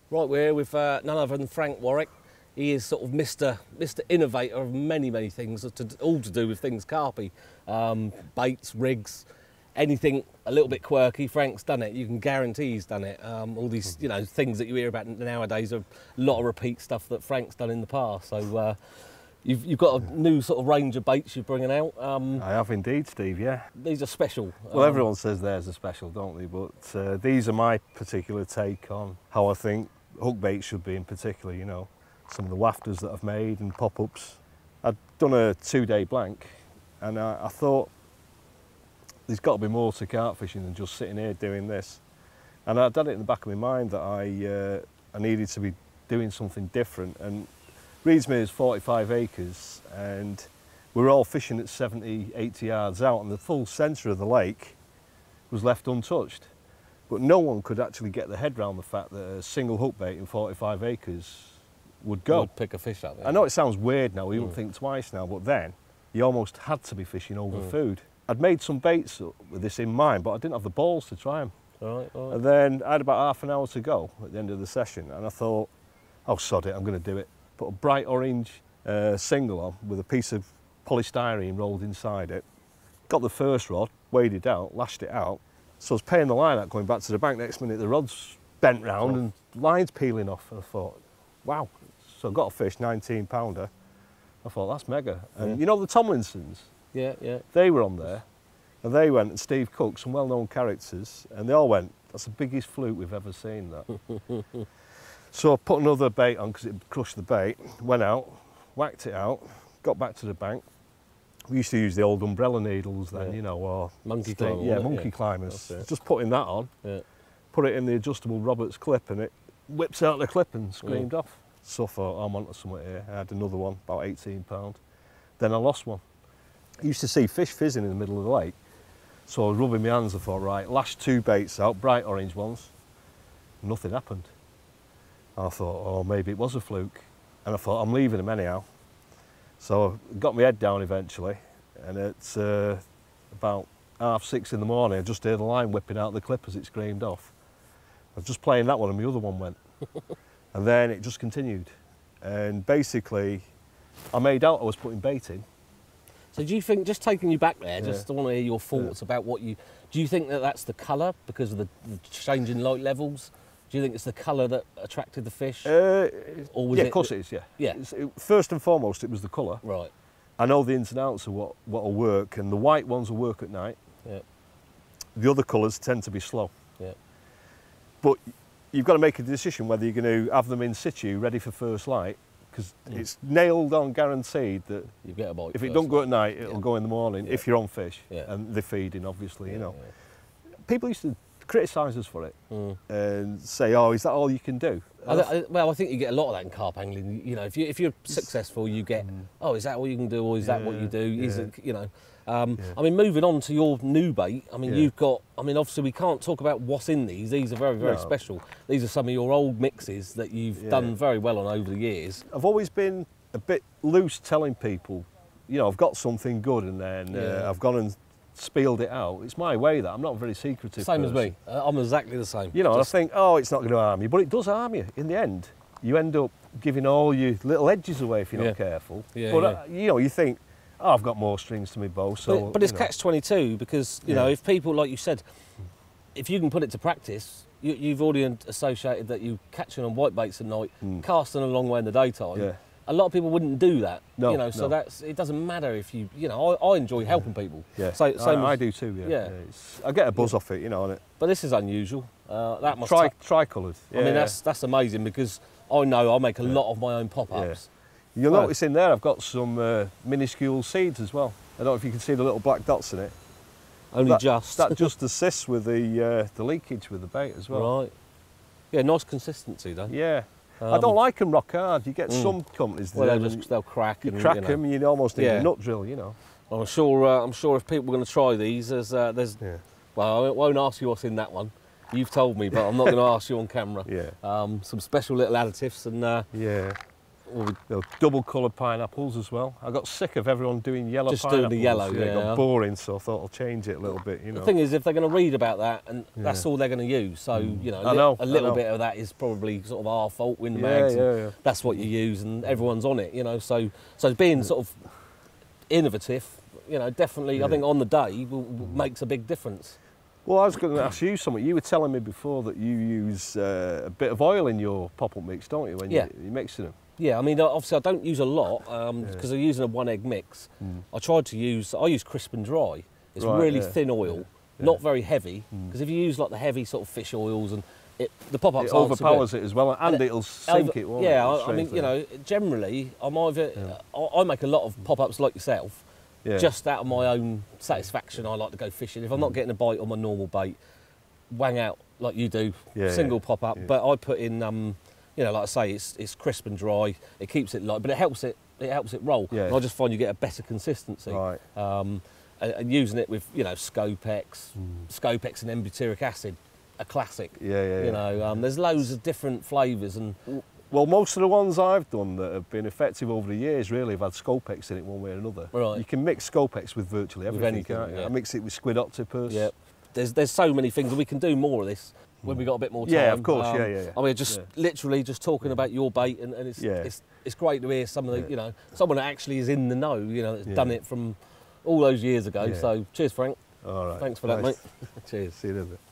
Right, we're here with none other than Frank Warwick. He is sort of Mr. Innovator of many things, all to do with things carpy, baits, rigs, anything a little bit quirky. Frank's done it. You can guarantee he's done it. All these, you know, things that you hear about nowadays are a lot of repeat stuff that Frank's done in the past. So you've got a new sort of range of baits you're bringing out. I have indeed, Steve. Yeah. These are special. Well, everyone says theirs are special, don't they? But these are my particular take on how I think hook baits should be, in particular. You know, some of the wafters that I've made and pop-ups. I'd done a 2-day blank, and I thought there's got to be more to carp fishing than just sitting here doing this. And I'd had it in the back of my mind that I needed to be doing something different. And Reedsmere is 45 acres, and we're all fishing at 70, 80 yards out, and the full centre of the lake was left untouched. But no one could actually get their head around the fact that a single hook bait in 45 acres would go. Would pick a fish up. Yeah. I know it sounds weird now, you wouldn't think twice now, but then you almost had to be fishing over food. I'd made some baits with this in mind, but I didn't have the balls to try them. Right. And then I had about half an hour to go at the end of the session, and I thought, oh, sod it, I'm going to do it. Put a bright orange single on with a piece of polystyrene rolled inside it. Got the first rod, weighed it out, lashed it out. So I was paying the line out, going back to the bank. Next minute, the rod's bent round and line's peeling off. And I thought, wow. So I got a fish, 19-pounder. I thought, that's mega. And you know the Tomlinsons? Yeah. They were on there, and they went, and Steve Cook, some well-known characters, and they all went, that's the biggest fluke we've ever seen, that. So I put another bait on because it crushed the bait, went out, whacked it out, got back to the bank. We used to use the old umbrella needles then, you know, or monkey climbers. Yeah, monkey climbers. Just putting that on, put it in the adjustable Roberts clip, and it whips out the clip and screamed off. So I thought, I'm onto something here. I had another one, about 18 pound. Then I lost one. I used to see fish fizzing in the middle of the lake. So I was rubbing my hands, I thought, right, lashed 2 baits out, bright orange ones. Nothing happened. I thought, oh, maybe it was a fluke. And I thought, I'm leaving them anyhow. So I got my head down eventually, and it's about 6:30 in the morning, I just heard the line whipping out the clip as it screamed off. I was just playing that one and my other one went. And then it just continued. And basically, I made out I was putting bait in. So do you think, just taking you back there, just want to hear your thoughts about what you, do you think that that's the colour because of the changing light levels? Do you think it's the colour that attracted the fish? Of course it is, yeah. Yeah. First and foremost, it was the colour. Right. I know the ins and outs of what will work, and the white ones will work at night. Yeah. The other colours tend to be slow. Yeah. But you've got to make a decision whether you're going to have them in situ, ready for first light, because it's nailed on guaranteed that you get a bite if it don't go at night, it'll go in the morning, if you're on fish, Yeah. and they're feeding, obviously, you know. Yeah. People used to criticise us for it and say, oh, is that all you can do? Well, I think you get a lot of that in carp angling. You know, if you're successful, you get, oh, is that all you can do, or is that what you do? Is it, you know? I mean, moving on to your new bait. I mean, you've got. I mean, obviously, we can't talk about what's in these. These are very special. These are some of your old mixes that you've done very well on over the years. I've always been a bit loose telling people, you know, I've got something good, and then I've gone and spieled it out. It's my way, that I'm not a very secretive Same person. as me. I'm exactly the same. You know, I think, oh, it's not going to harm you, but it does harm you. In the end, you end up giving all your little edges away if you're not careful. But you know, you think, oh, I've got more strings to my bow. So, but it's catch-22 because you know, if people, like you said, if you can put it to practice, you've already associated that you catching on white baits at night, casting a long way in the daytime. Yeah. A lot of people wouldn't do that, no, you know. So that's, it doesn't matter if you know. I enjoy helping people. Yeah, I do too. Yeah, I get a buzz off it, you know. And but this is unusual. That must tricoloured. Yeah. I mean, that's amazing because I know I make a lot of my own pop-ups. Yeah. You'll notice in there I've got some minuscule seeds as well. I don't know if you can see the little black dots in it. Only just. That just assists with the leakage with the bait as well. Right. Yeah, nice consistency though. Yeah. I don't like them rock hard. You get some companies that they'll crack. You crack them, and you almost need a nut drill, you know. I'm sure if people are going to try these, there's. Well, I won't ask you what's in that one. You've told me, but I'm not going to ask you on camera. Yeah. Some special little additives and. double coloured pineapples as well. I got sick of everyone doing yellow Just pineapples. doing the yellow, It got boring, so I thought I'll change it a little bit. You know. The thing is, if they're going to read about that, and that's all they're going to use, so you know, a little bit of that is probably sort of our fault. Winmags, that's what you use, and everyone's on it. You know, so being sort of innovative, you know, definitely, I think on the day makes a big difference. Well, I was going to ask you something. You were telling me before that you use a bit of oil in your pop-up mix, don't you, when you're mixing them? Yeah, I mean, obviously I don't use a lot because I'm using a 1 egg mix. I use crisp and dry. It's really thin oil, not very heavy, because if you use like the heavy sort of fish oils and the pop-ups overpowers it as well, and it'll sink it, won't it? Yeah, I mean, you know, generally I'm either, I make a lot of pop-ups like yourself, just out of my own satisfaction. I like to go fishing. If I'm not getting a bite on my normal bait, wang out like you do, single pop-up, but I put in, you know, like I say, it's crisp and dry. It keeps it light, but it helps it roll. And I just find you get a better consistency. Right. And using it with, you know, Scopex and butyric acid, a classic. You know, there's loads of different flavours and. Well, most of the ones I've done that have been effective over the years really have had Scopex in it one way or another. Right. You can mix Scopex with virtually everything, can't you? I mix it with squid octopus. Yeah. There's so many things, and we can do more of this when we got a bit more time. Yeah, of course. I mean, just literally just talking about your bait, and it's great to hear some of the, you know, someone that actually is in the know, you know, that's done it from all those years ago. So cheers, Frank. All right. Thanks for that, mate. Cheers. See you in a bit.